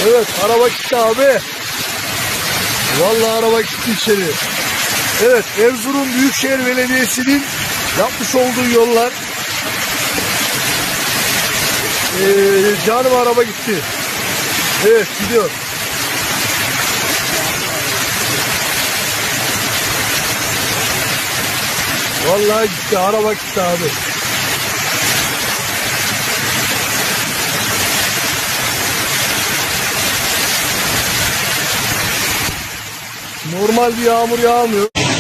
Evet, araba gitti abi. Vallahi araba gitti içeri. Evet, Erzurum Büyükşehir Belediyesi'nin yapmış olduğu yollar. Canım araba gitti. Evet, gidiyor. Vallahi gitti, araba gitti abi. Normal bir yağmur yağmıyor.